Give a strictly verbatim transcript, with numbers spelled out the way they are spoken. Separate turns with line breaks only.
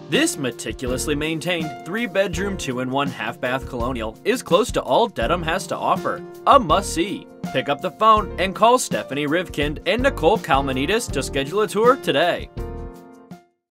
This meticulously maintained three bedroom two in one half bath colonial is close to all Dedham has to offer. A must-see. Pick up the phone and call Stephanie Rivkind and Nicole Kalmanidis to schedule a tour today.